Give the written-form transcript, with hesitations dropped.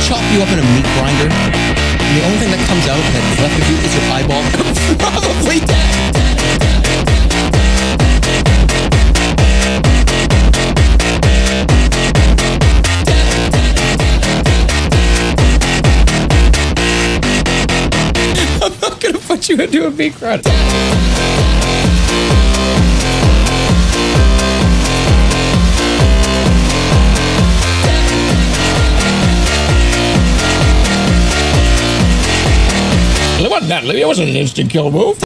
chop you up in a meat grinder, and the only thing that comes out that's left of you is your eyeball, probably dead. I'm not gonna put you into a meat grinder. It wasn't an instant kill move.